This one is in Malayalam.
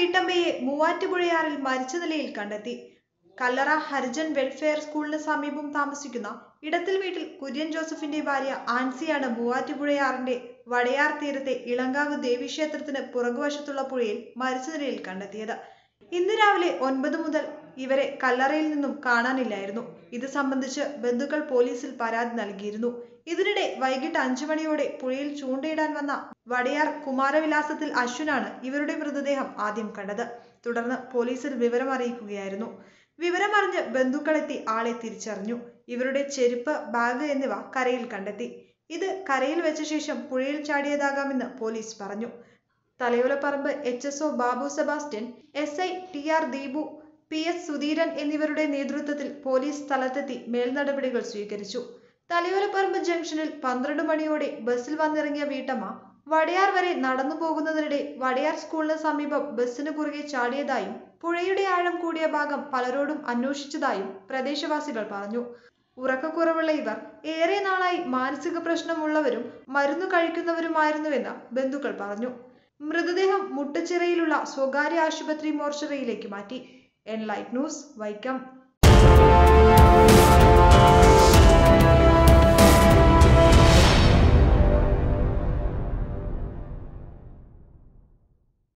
വീട്ടമ്മയെ മൂവാറ്റുപുഴയാറിൽ മരിച്ച നിലയിൽ കണ്ടെത്തി. കല്ലറ ഹരിജൻ വെൽഫെയർ സ്കൂളിന് സമീപം താമസിക്കുന്ന ഇടത്തിൽ വീട്ടിൽ കുര്യൻ ജോസഫിന്റെ ഭാര്യ ആൻസിയാണ് മൂവാറ്റുപുഴയാറിന്റെ വടയാർ തീരത്തെ ഇളങ്കാവ് ദേവീക്ഷേത്രത്തിന് പുറകുവശത്തുള്ള പുഴയിൽ മരിച്ച നിലയിൽ കണ്ടെത്തിയത്. ഇന്ന് രാവിലെ 9 മുതൽ ഇവരെ കല്ലറയിൽ നിന്നും കാണാനില്ലായിരുന്നു. ഇത് സംബന്ധിച്ച് ബന്ധുക്കൾ പോലീസിൽ പരാതി നൽകിയിരുന്നു. ഇതിനിടെ വൈകിട്ട് 5 മണിയോടെ പുഴയിൽ ചൂണ്ടയിടാൻ വന്ന വടയാർ കുമാരവിലാസത്തിൽ അശ്വിനാണ് ഇവരുടെ മൃതദേഹം ആദ്യം കണ്ടത്. തുടർന്ന് പോലീസിൽ വിവരം അറിയിക്കുകയായിരുന്നു. വിവരമറിഞ്ഞ് ബന്ധുക്കളെത്തി ആളെ തിരിച്ചറിഞ്ഞു. ഇവരുടെ ചെരുപ്പ്, ബാഗ് എന്നിവ കരയിൽ കണ്ടെത്തി. ഇത് കരയിൽ വെച്ച ശേഷം പുഴയിൽ ചാടിയതാകാമെന്ന് പോലീസ് പറഞ്ഞു. Thalayolaparambu HSO Babu Sebastian, SI TR Deepu, PS Sudheeran എന്നിവരുടെ നേതൃത്വത്തിൽ പോലീസ് സ്ഥലത്തെത്തി മേൽനടപടികൾ സ്വീകരിച്ചു. തലയോലപ്പറമ്പ് ജംഗ്ഷനിൽ 12 മണിയോടെ ബസ്സിൽ വന്നിറങ്ങിയ വീട്ടമ്മ വടയാർ വരെ നടന്നു പോകുന്നതിനിടെ വടയാർ സ്കൂളിന് സമീപം ബസ്സിന് കുറുകെ ചാടിയതായും പുഴയുടെ ആഴം കൂടിയ ഭാഗം പലരോടും അന്വേഷിച്ചതായും പ്രദേശവാസികൾ പറഞ്ഞു. ഉറക്കക്കുറവുള്ള ഇവർ ഏറെ നാളായി മാനസിക പ്രശ്നമുള്ളവരും മരുന്നു കഴിക്കുന്നവരുമായിരുന്നുവെന്ന് ബന്ധുക്കൾ പറഞ്ഞു. മൃതദേഹം മുട്ടച്ചിറയിലുള്ള സ്വകാര്യ ആശുപത്രി മോർച്ചറിയിലേക്ക് മാറ്റി. Enlight News, Vaikom.